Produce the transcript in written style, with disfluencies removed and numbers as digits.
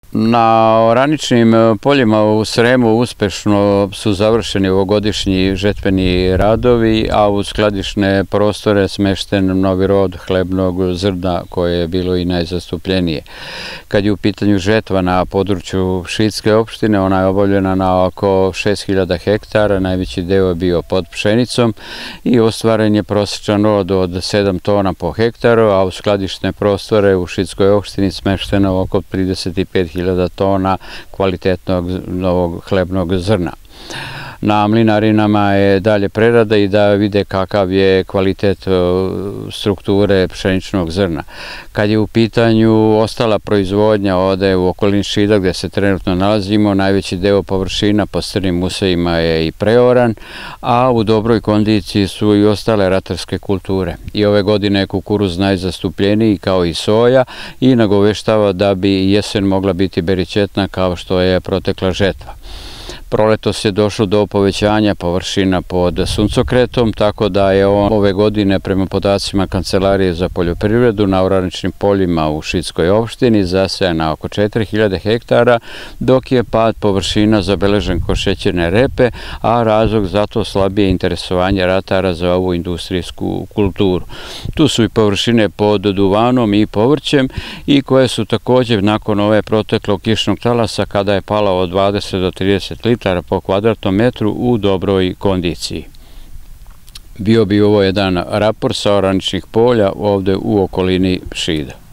Na oraničnim poljima u Sremu uspešno su završeni ovogodišnji žetveni radovi, a u skladišne prostore smešten novi rod hlebnog zrna koje je bilo i najzastupljenije. Kad je u pitanju žetva na području Šidske opštine, ona je obavljena na oko 6000 hektara, najveći deo je bio pod pšenicom i ostvaren je prosječan rod od 7 tona po hektaru, a u skladišne prostore u Šidskoj opštini smešteno oko 35.000 tona kvalitetnog novog hlebnog zrna. Na mlinarinama je dalje prerada i da vide kakav je kvalitet strukture pšeničnog zrna. Kad je u pitanju ostala proizvodnja ovde u okolini Šida gde se trenutno nalazimo, najveći deo površina po strnim usevima je i preoran, a u dobroj kondiciji su i ostale ratarske kulture. I ove godine je kukuruz najzastupljeniji kao i soja i nagoveštava da bi jesen mogla biti beričetna kao što je protekla žetva. Proletos je došlo do povećanja površina pod suncokretom, tako da je ove godine prema podacima Kancelarije za poljoprivredu na oraničnim poljima u Šidskoj opštini zasejana oko 4000 hektara, dok je pad površina zabeležen kod šećerne repe, a razlog za to slabije interesovanje ratara za ovu industrijsku kulturu. Tu su i površine pod duvanom i povrćem i koje su također nakon ove proteklog kišnog talasa kada je pala od 20 do 30 litara po kvadratnom metru u dobroj kondiciji. Bio bi ovo jedan raport sa oraničnih polja ovde u okolini Šida.